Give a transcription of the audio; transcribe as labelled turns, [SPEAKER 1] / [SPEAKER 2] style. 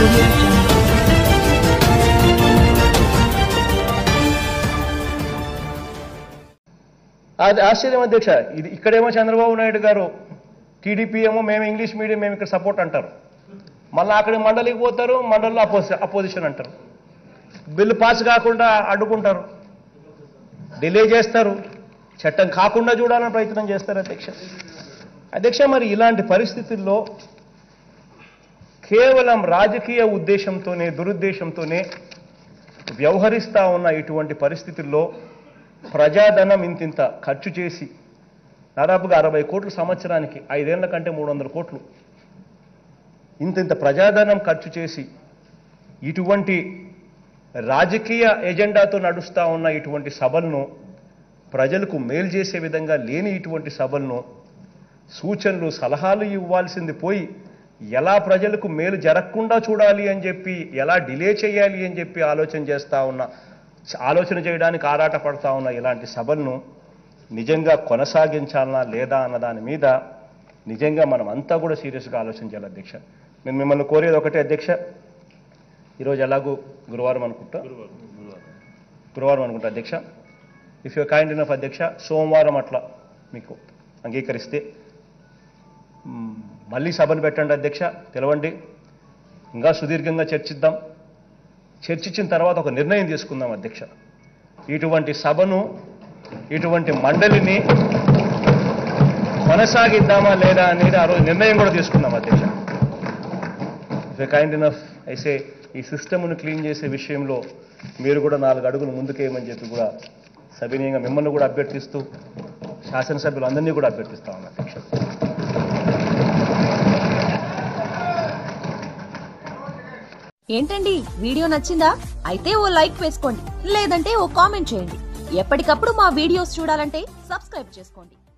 [SPEAKER 1] Audio Jungle.
[SPEAKER 2] అది ఆశ్చర్యం అధ్యక్ష. ఇది ఇక్కడేమో చంద్రబాబు నాయుడు గారు టీడీపీ ఏమో మేము ఇంగ్లీష్ మీడియం మేము ఇక్కడ సపోర్ట్ అంటారు, మళ్ళీ అక్కడ మండలికి పోతారు, మండలిలో అపోజిషన్ అంటారు, బిల్లు పాస్ కాకుండా అడ్డుకుంటారు, డిలే చేస్తారు, చట్టం కాకుండా చూడాలని ప్రయత్నం చేస్తారు అధ్యక్ష. మరి ఇలాంటి పరిస్థితుల్లో కేవలం రాజకీయ ఉద్దేశంతోనే దురుద్దేశంతోనే వ్యవహరిస్తూ ఉన్న ఇటువంటి పరిస్థితుల్లో ప్రజాధనం ఇంతింత ఖర్చు చేసి దాదాపుగా 60 కోట్లు సంవత్సరానికి, 5 ఏళ్ల కంటే 300 కోట్లు ఇంతింత ప్రజాధనం ఖర్చు చేసి ఇటువంటి రాజకీయ ఎజెండాతో నడుస్తూ ఉన్న ఇటువంటి సభలను, ప్రజలకు మేలు చేసే విధంగా లేని ఇటువంటి సభలను సూచనలు సలహాలు ఇవ్వాల్సింది పోయి ఎలా ప్రజలకు మేలు జరగకుండా చూడాలి అని చెప్పి, ఎలా డిలే చేయాలి అని చెప్పి ఆలోచన చేయడానికి ఆరాటపడతా ఉన్న ఇలాంటి సభలను నిజంగా కొనసాగించాలనా లేదా అన్న దాని మీద నిజంగా మనం అంతా కూడా సీరియస్గా ఆలోచించాలి అధ్యక్ష. నేను మిమ్మల్ని కోరేది ఒకటే అధ్యక్ష, ఈరోజు ఎలాగూ గురువారం అనుకుంటా అధ్యక్ష, ఇఫ్ యూ కైండ్ ఇనఫ్ అధ్యక్ష, సోమవారం అట్లా మీకు అంగీకరిస్తే మళ్ళీ సభను పెట్టండి అధ్యక్ష, పిలవండి, ఇంకా సుదీర్ఘంగా చర్చిద్దాం, చర్చించిన తర్వాత ఒక నిర్ణయం తీసుకుందాం అధ్యక్ష. ఇటువంటి సభను, ఇటువంటి మండలిని కొనసాగిద్దామా లేదా అనేది ఆ రోజు నిర్ణయం కూడా తీసుకుందాం అధ్యక్ష. ఇఫ్ యూ కైండ్ ఇనఫ్ అయితే ఈ సిస్టమ్ను క్లీన్ చేసే విషయంలో మీరు కూడా 4 అడుగులు ముందుకేయమని చెప్పి కూడా సవినీయంగా మిమ్మల్ని కూడా అభ్యర్థిస్తూ, శాసనసభ్యులందరినీ కూడా అభ్యర్థిస్తా ఉన్నాం అధ్యక్ష.
[SPEAKER 3] ఏంటండి, వీడియో నచ్చిందా? అయితే ఓ లైక్ వేసుకోండి, లేదంటే ఓ కామెంట్ చేయండి. ఎప్పటికప్పుడు మా వీడియోస్ చూడాలంటే సబ్స్క్రైబ్ చేసుకోండి.